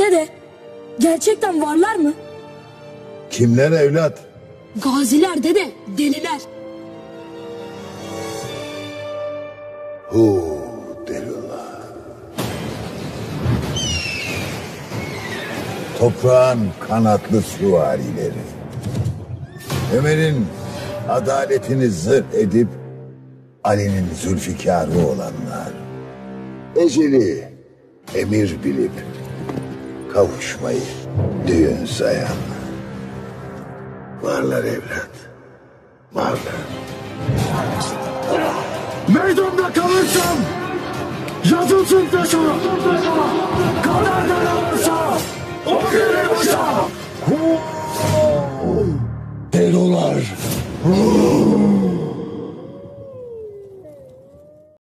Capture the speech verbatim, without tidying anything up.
Dede, gerçekten varlar mı? Kimler evlat? Gaziler dede, deliler. Hu deliler. Toprağın kanatlı süvarileri. Ömer'in adaletini zırh edip Ali'nin zülfikarı olanlar. Eceli emir bilip kavuşmayı düğün sayan. Varlar evlat. Varlar. Meydanda kalırsam yazılsın taşa. Kaderden alırsa o gelir başa. Delolar.